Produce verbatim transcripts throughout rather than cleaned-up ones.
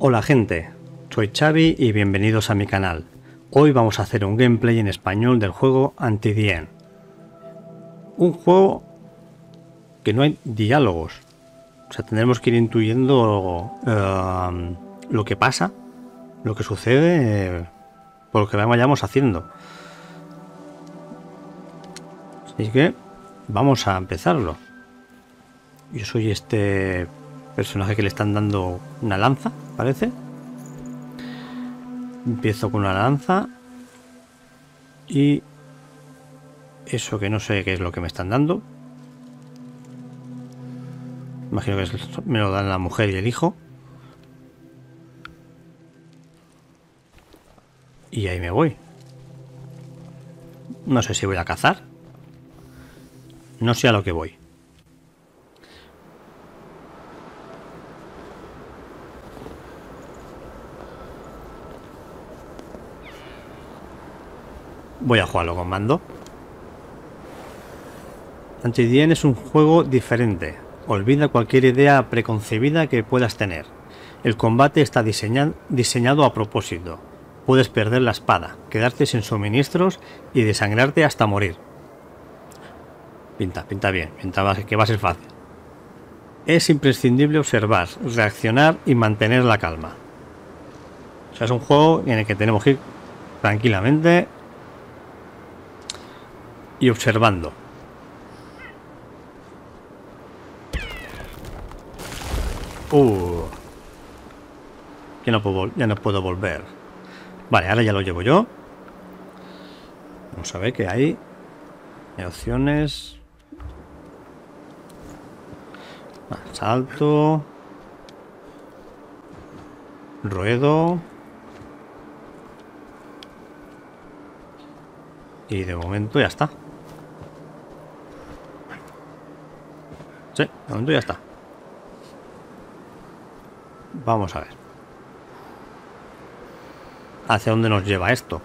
Hola gente, soy Xavi y bienvenidos a mi canal. Hoy vamos a hacer un gameplay en español del juego Until the End. Un juego que no hay diálogos, o sea, tendremos que ir intuyendo uh, lo que pasa, lo que sucede, eh, por lo que vayamos haciendo. Así que vamos a empezarlo. Yo soy este personaje que le están dando una lanza, parece. Empiezo con una lanza y eso que no sé qué es lo que me están dando. Imagino que es, me lo dan la mujer y el hijo. Y ahí me voy. No sé si voy a cazar. No sé a lo que voy. Voy a jugarlo con mando. Until the End es un juego diferente. Olvida cualquier idea preconcebida que puedas tener. El combate está diseñado, diseñado a propósito. Puedes perder la espada, quedarte sin suministros y desangrarte hasta morir. Pinta, pinta bien, pinta que va a ser fácil. Es imprescindible observar, reaccionar y mantener la calma. O sea, es un juego en el que tenemos que ir tranquilamente y observando. Uh, ya no puedo, ya no puedo volver. Vale, ahora ya lo llevo yo. Vamos a ver qué hay. Hay opciones. Ah, salto. Ruedo. Y de momento ya está. Sí, de momento ya está. Vamos a ver. ¿Hacia dónde nos lleva esto?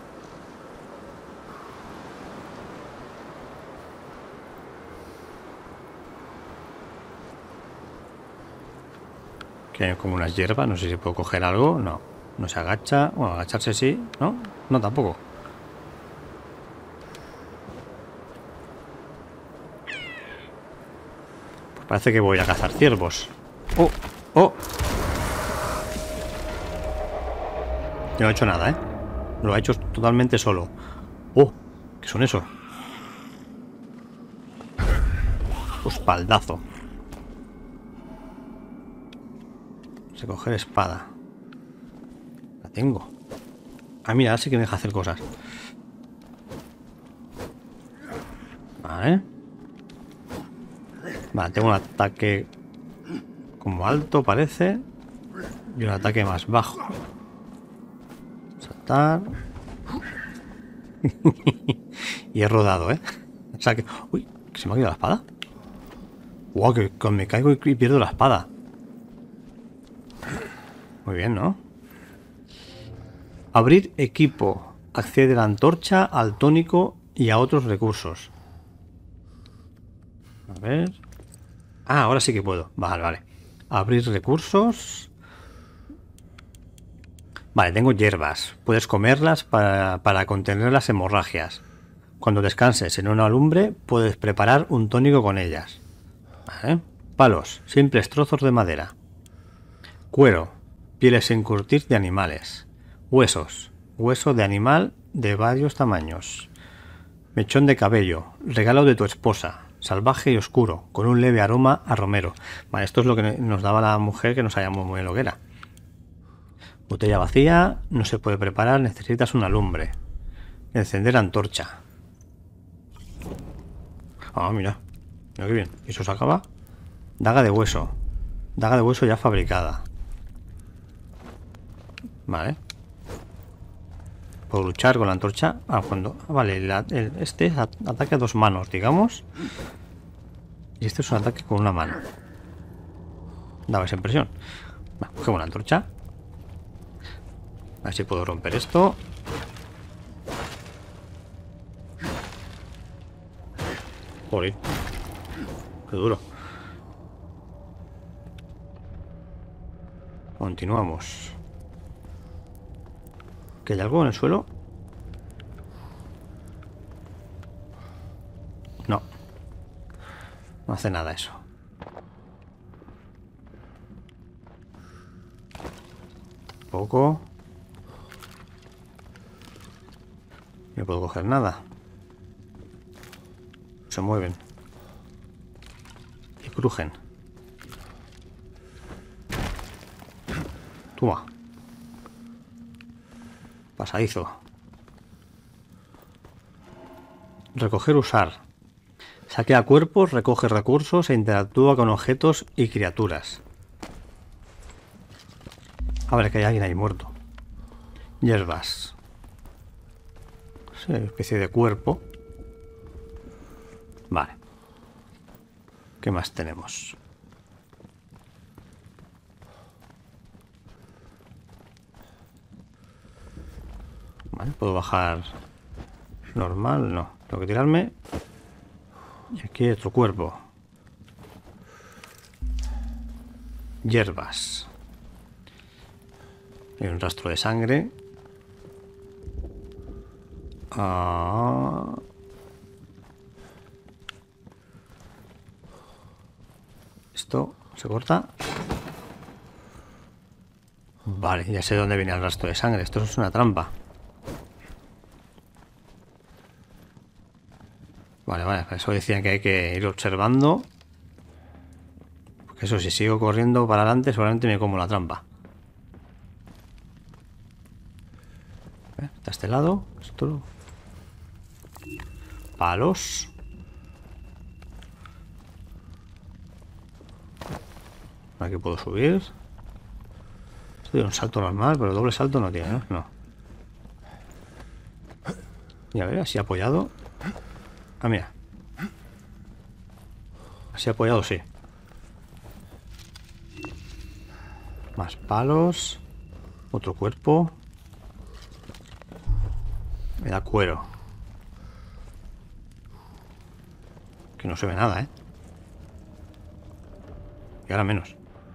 Que hay como unas hierbas, no sé si puedo coger algo. No, no se agacha. Bueno, agacharse sí, ¿no? No, tampoco. Pues parece que voy a cazar ciervos. ¡Oh! ¡Oh! Yo no he hecho nada, ¿eh? Lo ha hecho totalmente solo. ¡Oh! ¿Qué son esos? Espaldazo. Se coger espada. La tengo. Ah, mira, sí que me deja hacer cosas. Vale. Vale, tengo un ataque como alto, parece. Y un ataque más bajo. Saltar. Y he rodado, ¿eh? O sea que... Uy, ¿que se me ha caído la espada? Wow, que, que me caigo y pierdo la espada. Muy bien, ¿no? Abrir equipo. Accede a la antorcha, al tónico y a otros recursos. A ver... Ah, ahora sí que puedo. Vale, vale. Abrir recursos. Vale, tengo hierbas. Puedes comerlas para, para contener las hemorragias. Cuando descanses en una lumbre, puedes preparar un tónico con ellas. Vale. Palos. Simples trozos de madera. Cuero. Pieles sin curtir de animales. Huesos. Hueso de animal de varios tamaños. Mechón de cabello. Regalo de tu esposa. Salvaje y oscuro, con un leve aroma a romero. Vale, esto es lo que nos daba la mujer, que no sabíamos muy bien lo que era. Botella vacía, no se puede preparar, necesitas una lumbre. Encender antorcha. Ah, mira. Mira qué bien. ¿Y eso se acaba? Daga de hueso. Daga de hueso ya fabricada. Vale. Puedo luchar con la antorcha. Ah, cuando... Ah, vale, la, el, este es ataque a dos manos, digamos. Y este es un ataque con una mano. Daba esa impresión. Bueno, cogemos la antorcha. A ver si puedo romper esto. Joder. Qué duro. Continuamos. ¿Que hay algo en el suelo? No. No hace nada eso. Poco. No puedo coger nada. Se mueven. Y crujen. Toma. Pasadizo. Recoger, usar. Saquea cuerpos, recoge recursos e interactúa con objetos y criaturas. A ver, que hay alguien ahí muerto. Hierbas. Sí, especie de cuerpo. Vale. ¿Qué más tenemos? Vale, puedo bajar normal, no. Tengo que tirarme. Y aquí hay otro cuerpo. Hierbas. Hay un rastro de sangre. Ah. Esto se corta. Vale, ya sé dónde viene el rastro de sangre. Esto es una trampa. Vale, vale, por eso decían que hay que ir observando. Porque eso, si sigo corriendo para adelante, seguramente me como la trampa. Está a este lado. Esto. Palos. Aquí puedo subir. Esto tiene un salto normal, pero doble salto no tiene, ¿no? No. Y a ver, así apoyado. Ah, mira. Así apoyado, sí. Más palos. Otro cuerpo. Me da cuero. Que no se ve nada, ¿eh? Y ahora menos.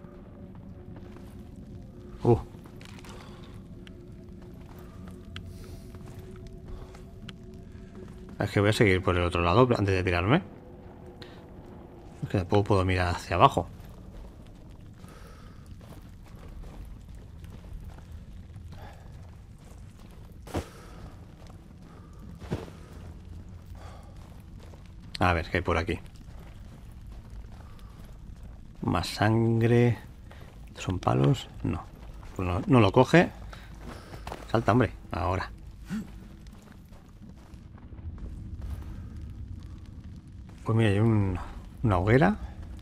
Uh. Es que voy a seguir por el otro lado antes de tirarme. Es que después puedo mirar hacia abajo. A ver, ¿qué hay por aquí? Más sangre. ¿Son palos? No. Pues no, no lo coge. Salta, hombre. Ahora. Pues mira, hay un, una hoguera.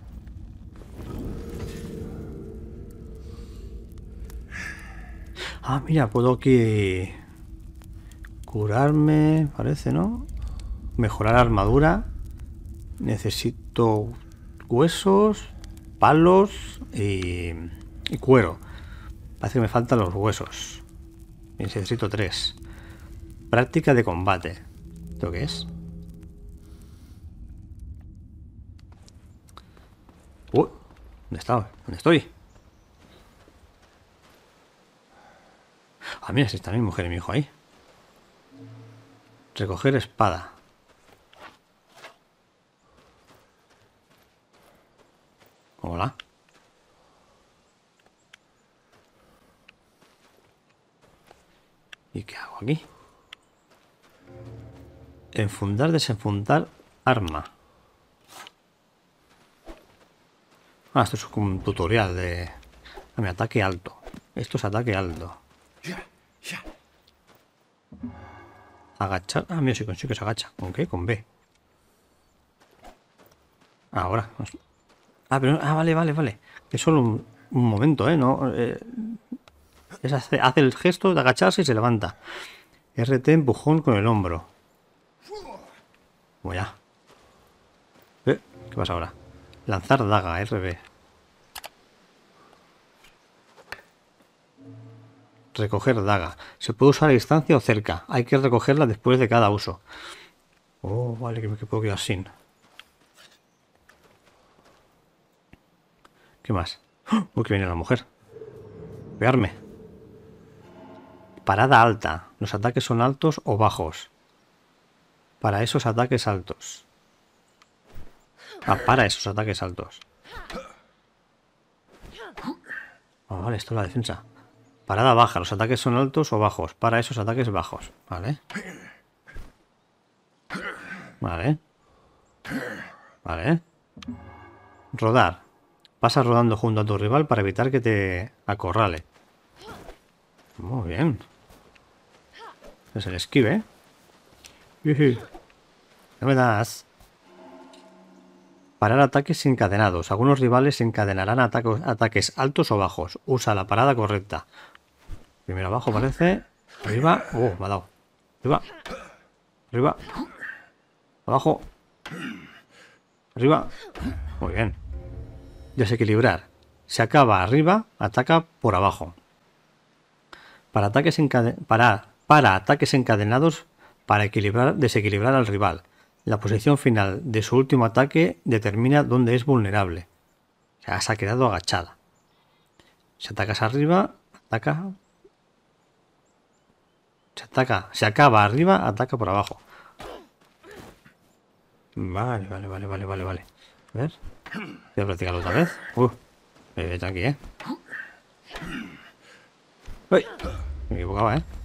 Ah, mira, puedo aquí curarme, parece, ¿no? Mejorar armadura. Necesito huesos, palos y, y cuero. Parece que me faltan los huesos. Y necesito tres. Práctica de combate. ¿Esto qué es? Uh, ¿dónde está? ¿Dónde estoy? Ah, mira, si está mi mujer y mi hijo ahí. Recoger espada. Hola. ¿Y qué hago aquí? Enfundar, desenfundar arma. Ah, esto es como un tutorial de... Ah, mi ataque alto. Esto es ataque alto. Agachar. Ah, mira, si consigo que se agacha. ¿Con qué? Con B. Ahora. Ah, pero... Ah, vale, vale, vale. Que solo un, un momento, ¿eh? No... Eh... Es hace, hace el gesto de agacharse y se levanta. R T empujón con el hombro. Como ya. ¿Eh? ¿Qué pasa ahora? Lanzar daga, R B. Recoger daga. Se puede usar a distancia o cerca. Hay que recogerla después de cada uso. Oh, vale, que me que puedo quedar sin. ¿Qué más? ¡Oh! Uy, que viene la mujer. Pegarme. Parada alta. Los ataques son altos o bajos. Para esos ataques altos. Ah, para esos ataques altos. Ah, vale, esto es la defensa. Parada baja. Los ataques son altos o bajos. Para esos ataques bajos. Vale. Vale. Vale. Rodar. Pasas rodando junto a tu rival para evitar que te acorrale. Muy bien. Es el esquive. ¿Eh? No me das. Parar ataques encadenados. Algunos rivales encadenarán ataques, ataques altos o bajos. Usa la parada correcta. Primero abajo parece. Arriba. Oh, me ha dado. Arriba. Arriba. Abajo. Arriba. Muy bien. Desequilibrar. Se acaba arriba, ataca por abajo. Para ataques, encade para, para ataques encadenados, para equilibrar, desequilibrar al rival. La posición final de su último ataque determina dónde es vulnerable. O sea, se ha quedado agachada. Si atacas arriba, ataca. Se ataca, se acaba arriba, ataca por abajo. Vale, vale, vale, vale, vale, vale. A ver. Voy a practicarlo otra vez. Uh, eh, tranqui, eh. Uy, me equivocaba, eh.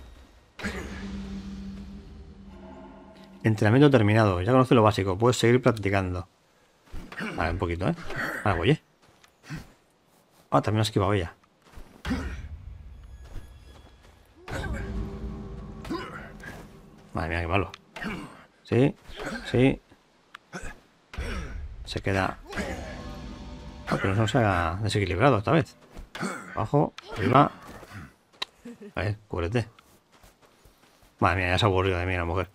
Entrenamiento terminado. Ya conoces lo básico. Puedes seguir practicando. Vale, un poquito, eh. Ahora voy, eh. Ah, también ha esquivado ella. Madre mía, qué malo. Sí, sí. Se queda. Ah, pero no se ha desequilibrado esta vez. Abajo, arriba. A ver, cúbrete. Madre mía, ya se ha aburrido de mí la mujer.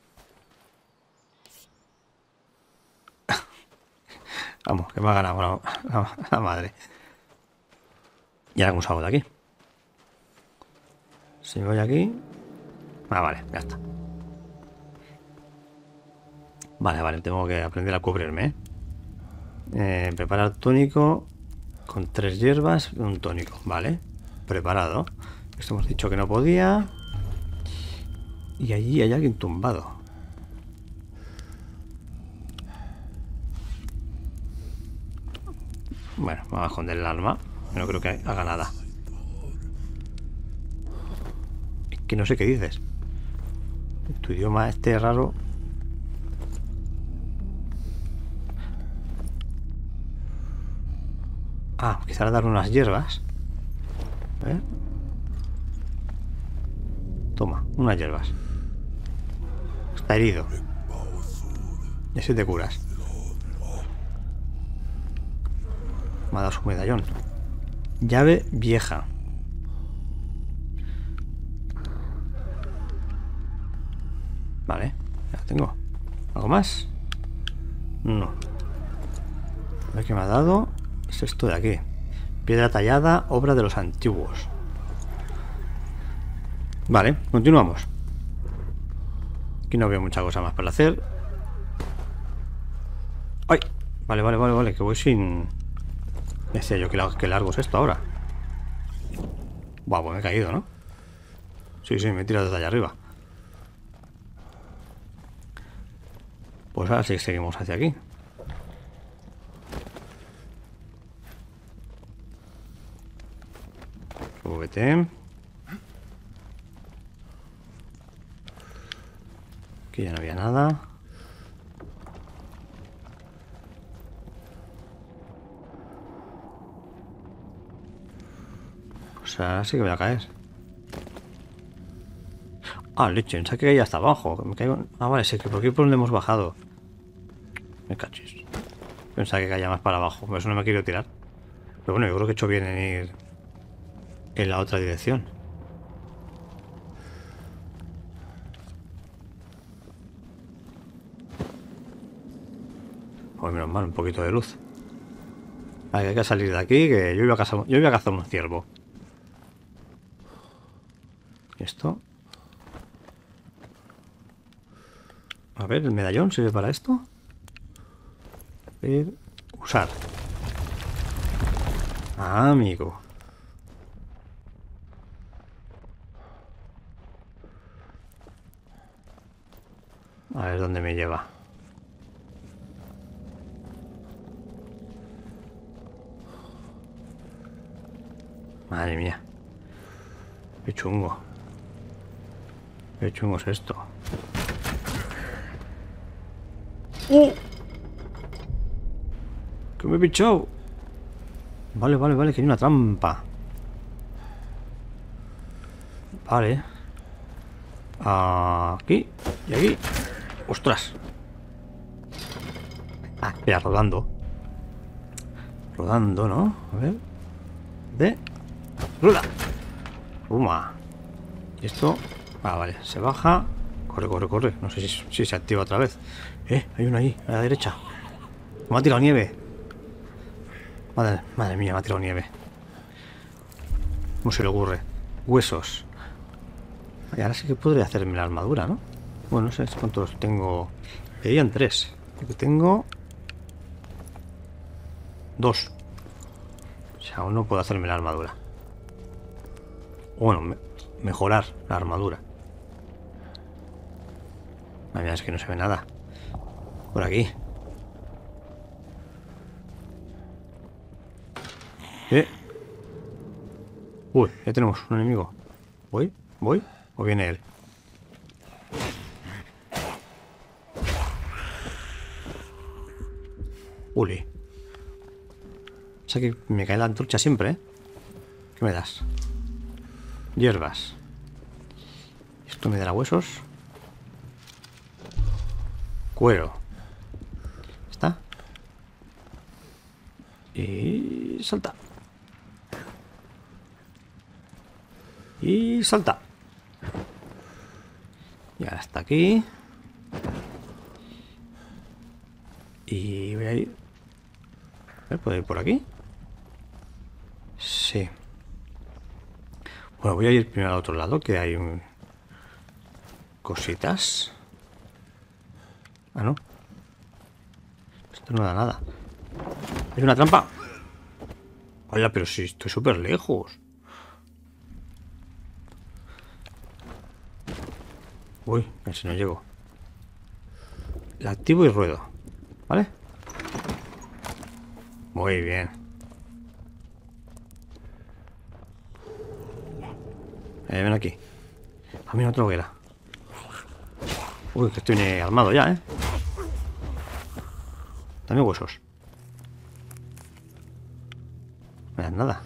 Vamos, que me ha ganado la, la, la madre. ¿Y ahora cómo salgo de aquí? Si voy aquí. Ah, vale, ya está. Vale, vale, tengo que aprender a cubrirme, ¿eh? Eh, preparar tónico con tres hierbas y un tónico, vale. Preparado. Esto hemos dicho que no podía. Y allí hay alguien tumbado. Bueno, vamos a esconder el arma. No creo que haga nada. Es que no sé qué dices. Tu idioma este raro. Ah, quizás dar unas hierbas. A ver. Toma, unas hierbas. Está herido. Y así te curas. Me ha dado su medallón. Llave vieja. Vale, ya la tengo. ¿Algo más? No. A ver qué me ha dado. Es esto de aquí. Piedra tallada, obra de los antiguos. Vale, continuamos. Aquí no veo mucha cosa más para hacer. ¡Ay! Vale, vale, vale, vale, que voy sin... Decía yo, que largo es esto ahora. Buah, pues me he caído, ¿no? Sí, sí, me he tirado desde allá arriba. Pues ahora sí seguimos hacia aquí. Súbete. Aquí ya no había nada. Pues ahora sí que voy a caer. Ah, leche, pensaba que caía hasta abajo. Me caigo... Ah, vale, sí, que por aquí por donde hemos bajado. Me cachis. Pensaba que caía más para abajo. Por eso no me quiero tirar. Pero bueno, yo creo que he hecho bien en ir en la otra dirección. Pues menos mal, un poquito de luz. Vale, hay que salir de aquí, que yo iba a cazar, yo iba a cazar un ciervo. Esto. A ver, el medallón sirve para esto. A ver, usar. Ah, amigo. A ver dónde me lleva. Madre mía. Qué chungo. Qué chungo es esto. ¡Uh! ¡Que me he pichado! Vale, vale, vale, que hay una trampa. Vale. Aquí y aquí. ¡Ostras! Ah, espera, rodando. Rodando, ¿no? A ver. De... ¡Ruda! ¡Ruma! Y esto... Ah, vale. Se baja. Corre, corre, corre. No sé si, si se activa otra vez. Eh, hay uno ahí, a la derecha. Me ha tirado nieve. Madre, madre mía, me ha tirado nieve. ¿Cómo se le ocurre? Huesos. Y ahora sí que podría hacerme la armadura, ¿no? Bueno, no sé cuántos tengo. Serían tres. Porque tengo... Dos. O sea, aún no puedo hacerme la armadura. Bueno, me... mejorar la armadura. Madre mía, es que no se ve nada. Por aquí. ¿Eh? Uy, ya tenemos un enemigo. ¿Voy? ¿Voy? ¿O viene él? Uli. O sea que me cae la antorcha siempre, ¿eh? ¿Qué me das? Hierbas. Esto me dará huesos. Cuero. ¿Está? Y salta. Y salta. Y ahora está aquí. Y voy a ir. A ver, ¿puedo ir por aquí? Sí. Bueno, voy a ir primero al otro lado, que hay un... cositas. Ah, no. Esto no da nada. ¿Es una trampa? Hola, pero si estoy súper lejos. Uy, casi no llego. La activo y ruedo. ¿Vale? Muy bien. Eh, ven aquí. A mí otra hoguera. Uy, que estoy armado ya, ¿eh? Dame huesos. No me dan nada.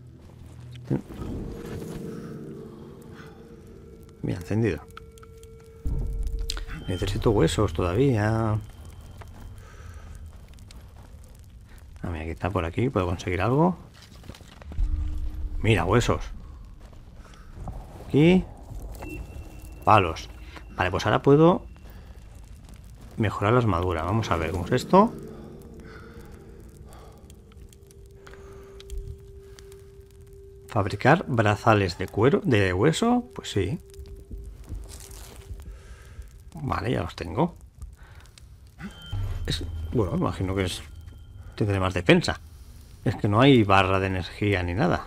Bien, encendido. Necesito huesos todavía. A ver, aquí está por aquí. ¿Puedo conseguir algo? Mira, huesos. Aquí. Palos. Vale, pues ahora puedo mejorar la armadura. Vamos a ver cómo es esto. Fabricar brazales de cuero, de hueso. Pues sí. Vale, ya los tengo. Es, bueno, imagino que es... tendré más defensa. Es que no hay barra de energía ni nada.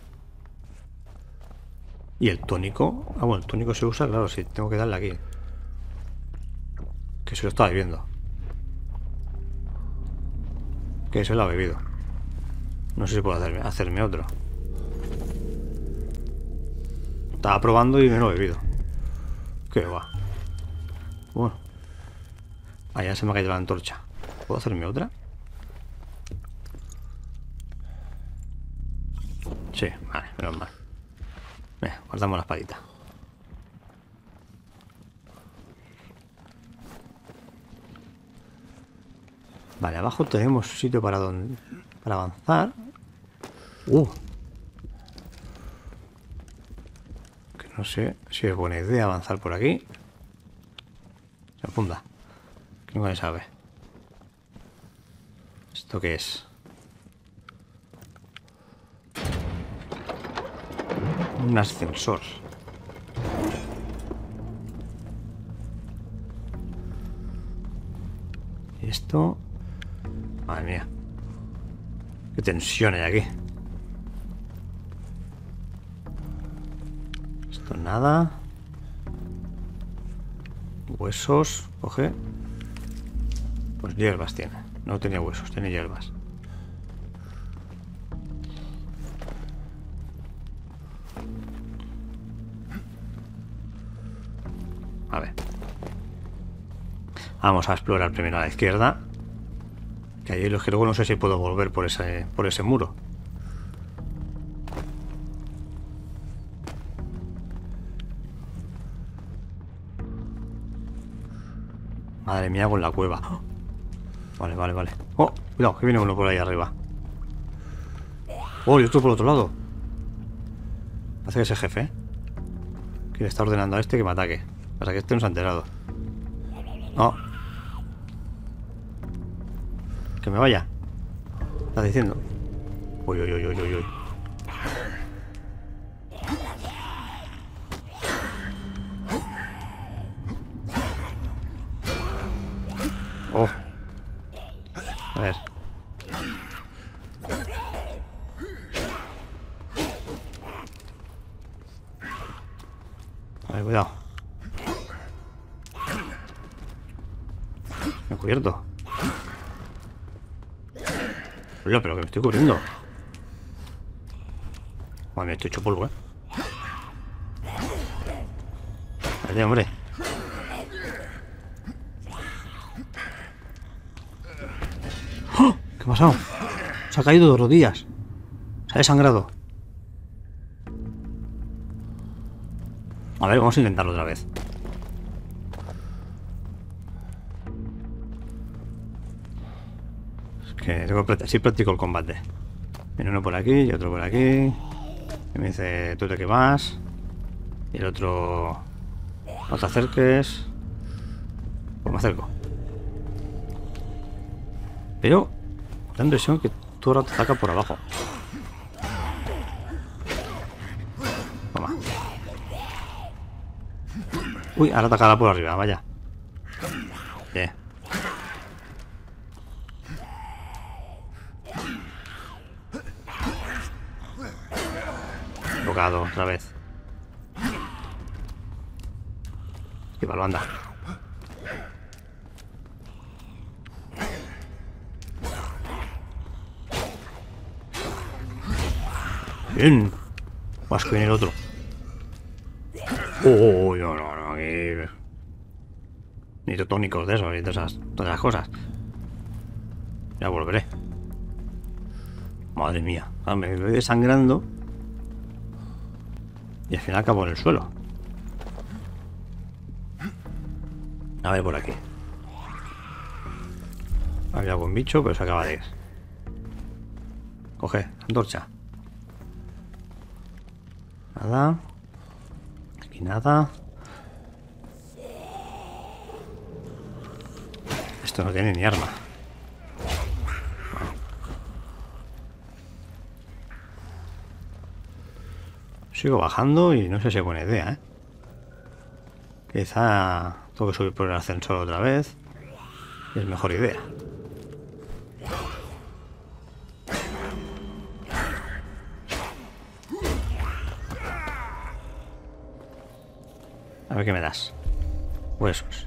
Y el tónico... Ah, bueno, el tónico se usa, claro, sí, tengo que darle aquí. Que se lo estaba bebiendo. Que se lo ha bebido. No sé si puedo hacerme, hacerme otro. Estaba probando y me lo he bebido. Qué va. Bueno. Ah, ya se me ha caído la antorcha. ¿Puedo hacerme otra? Sí, vale, menos mal. Venga, guardamos la espadita. Vale, abajo tenemos sitio para donde, para avanzar. Uh. Que no sé si es buena idea avanzar por aquí. Se funda. Que nunca se sabe. ¿Esto qué es? Un ascensor. Y esto... Madre mía. Qué tensión hay aquí. Esto nada. Huesos, coge. Pues hierbas tiene. No tenía huesos, tiene hierbas. A ver. Vamos a explorar primero a la izquierda. Que ahí los que luego no sé si puedo volver por ese, por ese muro. Madre mía, con la cueva. ¡Oh! Vale, vale, vale. Oh, cuidado, que viene uno por ahí arriba. Oh, y otro por otro lado. Parece que es el jefe, ¿eh? Que le está ordenando a este que me ataque. Pasa que este no se ha enterado. No. Que me vaya. ¿Estás diciendo? Uy, uy, uy, uy, uy, uy. Oh. A ver. A ver, cuidado. Me he cubierto. Hola, pero que me estoy cubriendo. Madre, me estoy hecho polvo, eh. Vale, hombre. ¡Oh! ¿Qué ha pasado? Se ha caído de rodillas. Se ha desangrado. A ver, vamos a intentarlo otra vez. Es que tengo que así practico el combate. Viene uno por aquí y otro por aquí. Y me dice, tú te qué vas. Y el otro, no te acerques. Pues me acerco. Pero da la impresión que tú ahora te ataca por abajo. Toma. Uy, ahora atacará por arriba, vaya. Bien. Tocado otra vez. Esquívalo, anda. Bien. Vas que viene el otro. Oh, oh, oh, no, no, no, aquí. Necesito tónicos de eso y de esas, todas esas cosas. Ya volveré. Madre mía. Ah, me voy desangrando. Y al final acabo en el suelo. A ver por aquí. Había algún bicho, pero se acaba de ir. Coge, antorcha. Nada. Aquí nada. Esto no tiene ni arma. Sigo bajando y no sé si es buena idea, ¿eh? Quizá tengo que subir por el ascensor otra vez. Y es mejor idea. A ver qué me das. Huesos.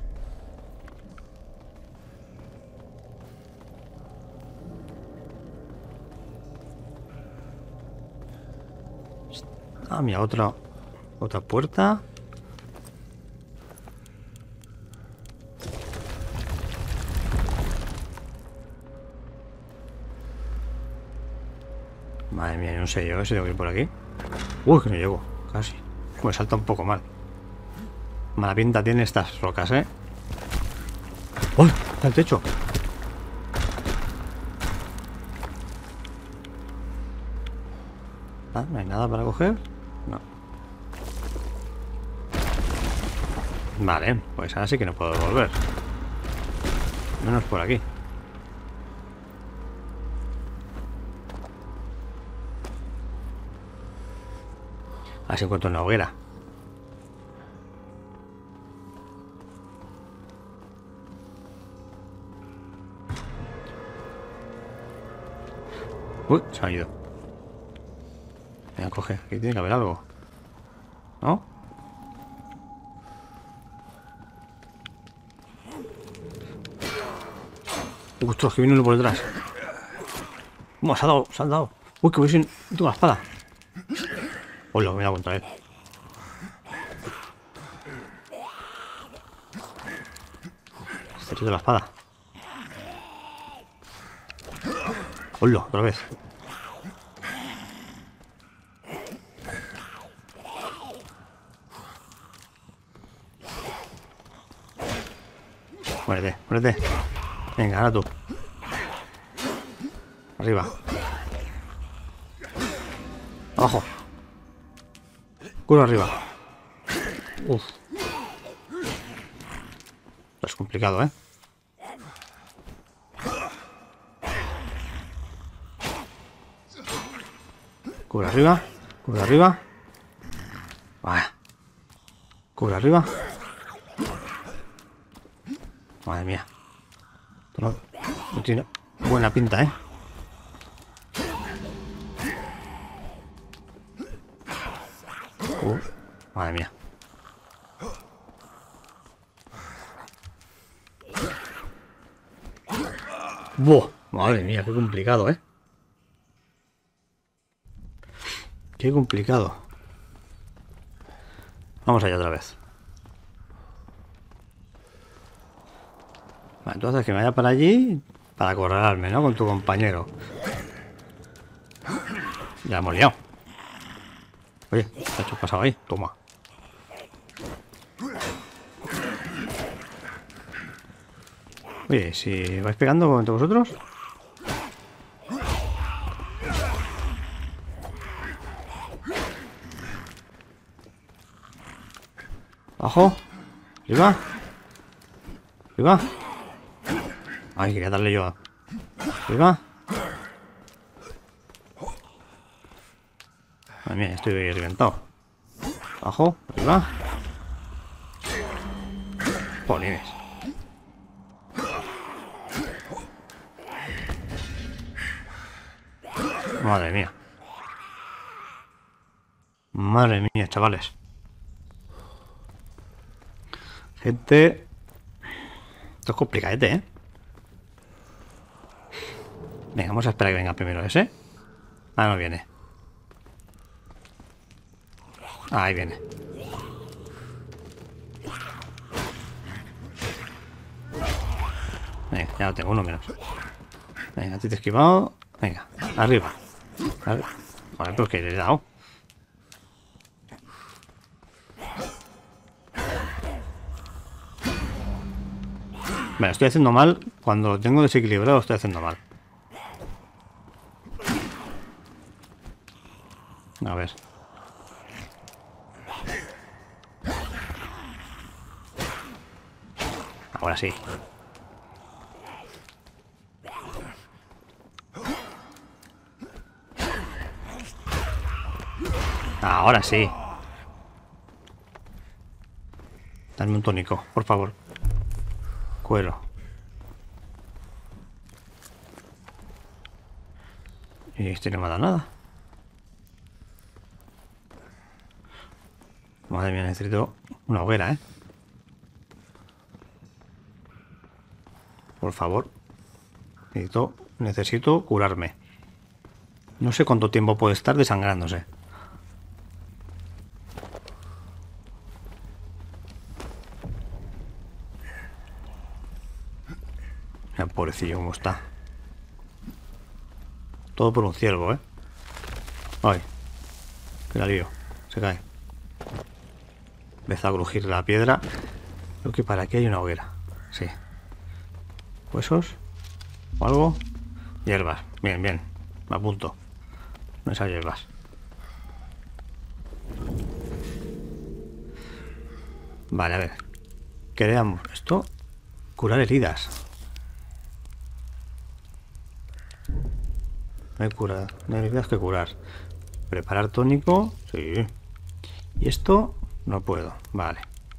Ah, mira, otra, otra puerta. Madre mía, no sé yo si tengo que ir por aquí. Uy, que no llego, casi. Me salta un poco mal. Mala pinta tiene estas rocas, ¿eh? ¡Uy! Está el techo. Ah, no hay nada para coger. No. Vale, pues ahora sí que no puedo volver. Menos por aquí. A ver si encuentro una hoguera. Uy, se ha ido. Venga, coge. Aquí tiene que haber algo. ¿No? Ostras, que viene uno por detrás. ¿Cómo se ha dado? Se ha dado. Uy, que voy sin... Tengo la espada. Hola, me he dado contra él. Este tío de la espada. Hola, otra vez. Muérete, muérete. Venga, ahora tú. Arriba. Abajo. Culo arriba. Uf. Esto es complicado, ¿eh? Cubre arriba. Cubre arriba. Vaya. Cubre arriba. Madre mía. Esto no, no tiene buena pinta, ¿eh? Uh, madre mía. ¡Buah! Madre mía, qué complicado, ¿eh? Qué complicado. Vamos allá otra vez. Vale, entonces que me vaya para allí para acorralarme, ¿no? Con tu compañero. Ya hemos liado. Oye, ¿qué ha hecho pasado ahí? Toma. Oye, si vais pegando entre vosotros. Abajo. Arriba. Arriba. Ay, quería darle yo a... Arriba. Madre mía, estoy reventado. Abajo. Arriba. Polines. Madre mía. Madre mía, chavales. Gente... Esto es complicadete, ¿eh? Venga, vamos a esperar que venga primero ese. Ah, no viene. Ah, ahí viene. Venga, ya lo tengo, uno menos. Venga, te he esquivado. Venga, arriba. Arriba. Vale, pues que le he dado. Bueno, estoy haciendo mal. Cuando lo tengo desequilibrado, estoy haciendo mal. A ver. Ahora sí. Ahora sí. Dame un tónico, por favor. Cuero. Y este no me ha dado nada. Madre mía, necesito una hoguera, ¿eh? Por favor. Necesito, necesito curarme. No sé cuánto tiempo puede estar desangrándose. Mira, pobrecillo, cómo está. Todo por un ciervo, ¿eh? Ay, qué alivio. Se cae. Empieza a crujir la piedra. Creo que para aquí hay una hoguera. Sí. Huesos. O algo. Hierbas. Bien, bien. Me apunto. No esas hierbas. Vale, a ver. Creamos esto. Curar heridas. No hay cura. No hay heridas que curar. Preparar tónico. Sí. Y esto no puedo. Vale.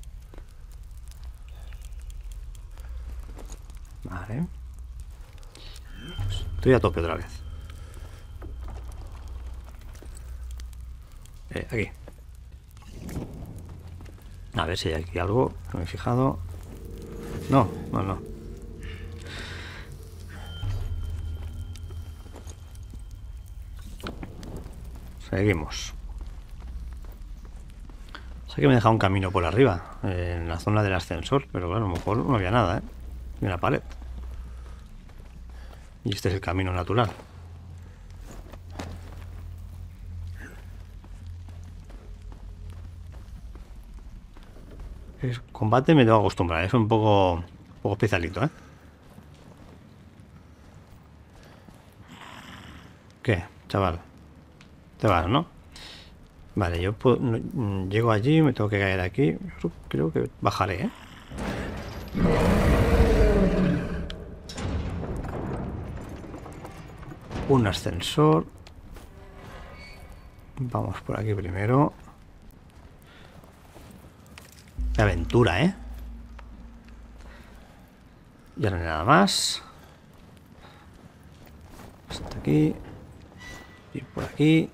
Vale. Pues estoy a tope otra vez. Eh, aquí. A ver si hay aquí algo. No me he fijado. No, no, no. Seguimos. Sé que me he dejado un camino por arriba, eh, en la zona del ascensor, pero claro, a lo mejor no había nada, ¿eh? Ni una pared. Y este es el camino natural. El combate me tengo que acostumbrar, es un poco, un poco especialito, ¿eh? ¿Qué, chaval? Te vas, ¿no? Vale, yo puedo, no, llego allí, me tengo que caer aquí. Yo creo que bajaré, ¿eh? Un ascensor. Vamos por aquí primero. Qué aventura, ¿eh? Ya no hay nada más. Hasta aquí. Y por aquí.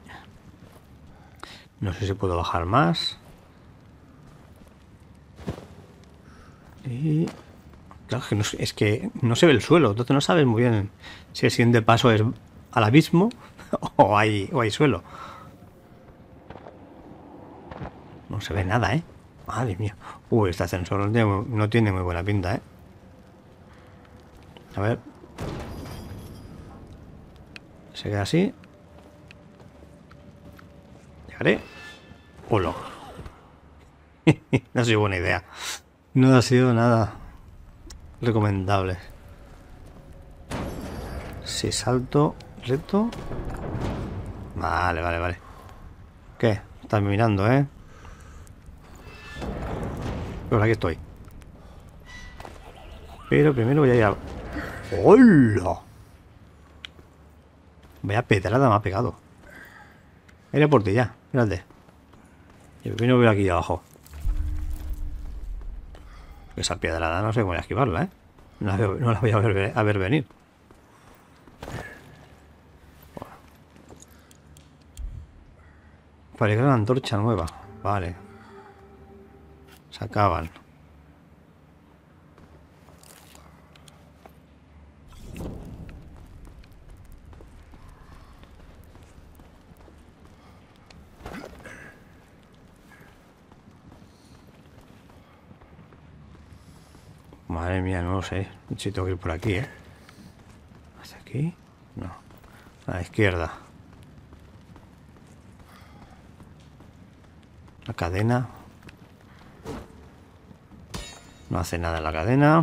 No sé si puedo bajar más. Y... Claro, que no, es que no se ve el suelo. Entonces no sabes muy bien si el siguiente paso es al abismo o hay, o hay suelo. No se ve nada, ¿eh? Madre mía. Uy, este ascensor no tiene, no tiene muy buena pinta, ¿eh? A ver. Se queda así. Llegaré. Hola. No ha sido buena idea. No ha sido nada recomendable. Si salto recto. Vale, vale, vale. ¿Qué? Estás mirando, ¿eh? Pues aquí estoy. Pero primero voy a ir a... ¡Hola! Vaya pedrada me ha pegado. Iré por ti ya, fíjate. Y primero voy aquí abajo. Esa pedrada no sé cómo voy a esquivarla, ¿eh? No la, veo, no la voy a ver, a ver venir. Fabricar una antorcha nueva. Vale. Se acaban. Madre mía, no lo sé. Si tengo que ir por aquí, ¿eh? ¿Hacia aquí? No. A la izquierda. La cadena. No hace nada la cadena.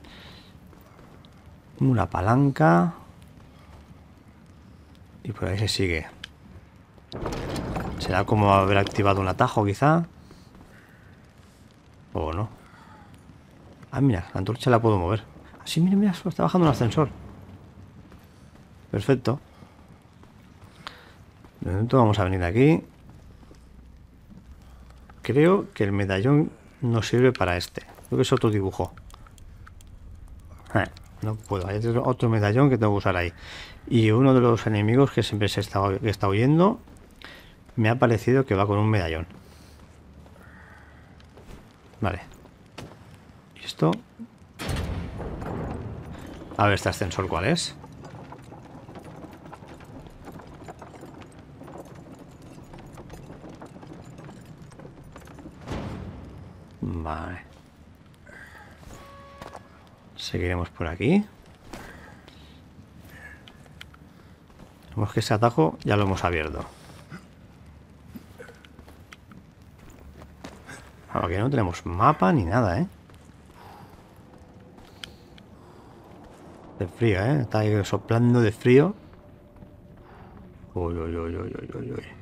Una palanca. Y por ahí se sigue. ¿Será como haber activado un atajo, quizá? O no. Ah, mira, la antorcha la puedo mover. Ah, sí, mira, mira, solo está bajando un ascensor. Perfecto. De momento vamos a venir aquí. Creo que el medallón no sirve para este. Creo que es otro dibujo. Eh, no puedo. Hay otro medallón que tengo que usar ahí. Y uno de los enemigos que siempre se está, que está huyendo me ha parecido que va con un medallón. Vale. ¿Y esto? A ver este ascensor cuál es. Vale. Seguiremos por aquí. Vemos que ese atajo ya lo hemos abierto. Ahora que no tenemos mapa ni nada, ¿eh? De frío, ¿eh? Está ahí soplando de frío. Uy, uy, uy, uy, uy, uy, uy.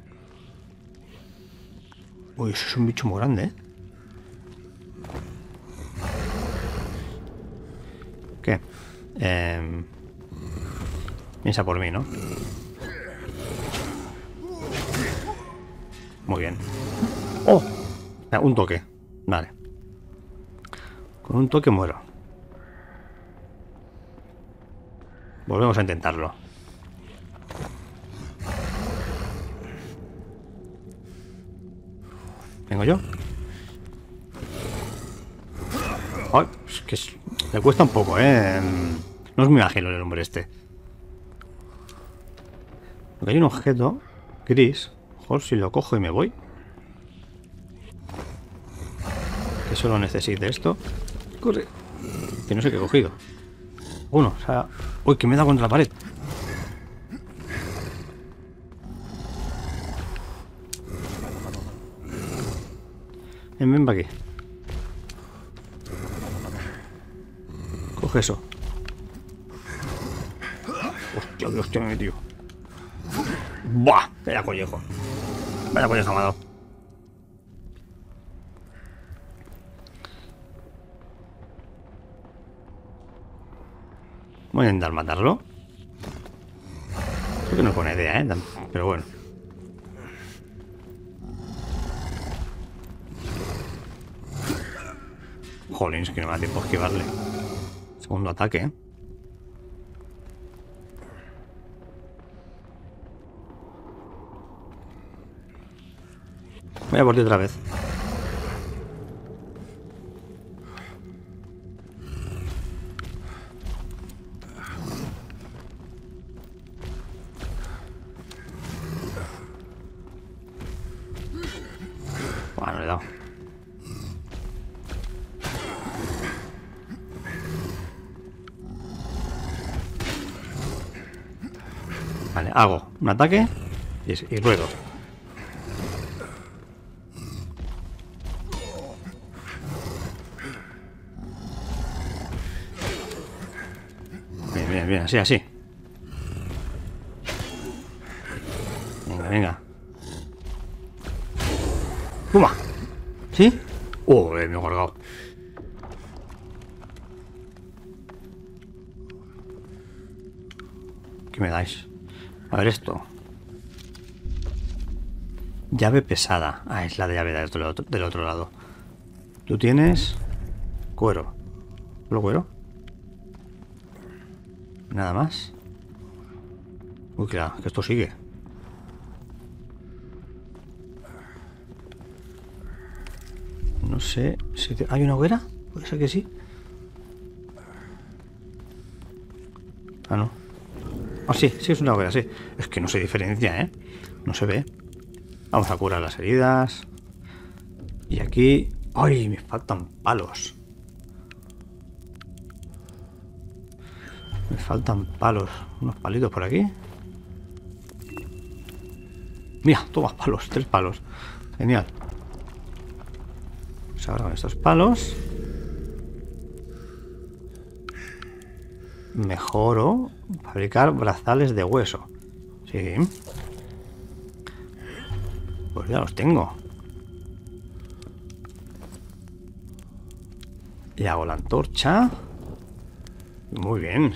Uy, eso es un bicho muy grande, ¿eh? ¿Qué? Eh... Piensa por mí, ¿no? Muy bien. ¡Oh! Un toque. Vale. Con un toque muero. Volvemos a intentarlo. ¿Vengo yo? Joder, es que es, le cuesta un poco, ¿eh? No es muy ágil el hombre este. Porque hay un objeto gris. Mejor si lo cojo y me voy. Que solo necesite esto. Corre. Que no sé qué he cogido. Uno, o sea... Uy, que me da contra la pared. Ven, ven para aquí. Coge eso. Hostia, que hostia me he metido. ¡Buah! Vaya collejo. Vaya collejo me ha dado. Voy a intentar matarlo. Creo que no es buena idea, ¿eh? Pero bueno. Jolín, es que no me da tiempo a esquivarle. Segundo ataque, ¿eh? Voy a por ti otra vez. Bueno, le he dado. Vale, hago un ataque y, y ruedo. Bien, bien, bien, así, así. Venga, venga. ¡Puma! ¿Sí? ¡Oh, me he colgado! ¿Qué me dais? A ver esto. Llave pesada. Ah, es la de llave del otro, del otro lado. Tú tienes... cuero. ¿Lo cuero? Nada más. Uy, claro, que esto sigue. No sé si... Te... ¿Hay una hoguera? Puede ser que sí. Ah, no. Ah, sí, sí es una hoguera, sí. Es que no se diferencia, ¿eh? No se ve. Vamos a curar las heridas. Y aquí... ¡Ay! Me faltan palos. Me faltan palos. Unos palitos por aquí. Mira, toma palos. Tres palos. Genial. Pues ahora con estos palos... mejoro fabricar brazales de hueso. Sí. Pues ya los tengo. Y hago la antorcha. Muy bien.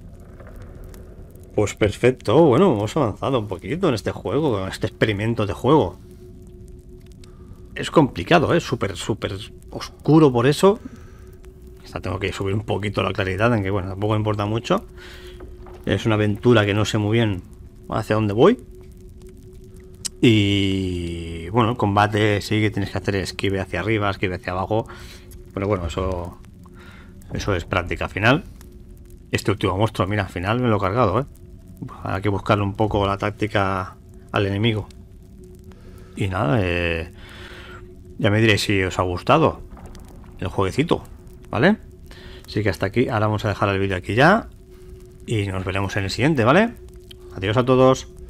Pues perfecto. Bueno, hemos avanzado un poquito en este juego, en este experimento de juego. Es complicado, ¿eh? Súper, súper oscuro por eso. Tengo que subir un poquito la claridad, en que bueno, tampoco me importa mucho. Es una aventura que no sé muy bien hacia dónde voy. Y bueno, el combate sí que tienes que hacer esquive hacia arriba, esquive hacia abajo. Pero bueno, eso eso es práctica. Al final, este último monstruo, mira, al final me lo he cargado, ¿eh? Hay que buscarle un poco la táctica al enemigo. Y nada, eh, ya me diréis si os ha gustado el jueguecito. ¿Vale? Así que hasta aquí. Ahora vamos a dejar el vídeo aquí ya. Y nos veremos en el siguiente, ¿vale? Adiós a todos.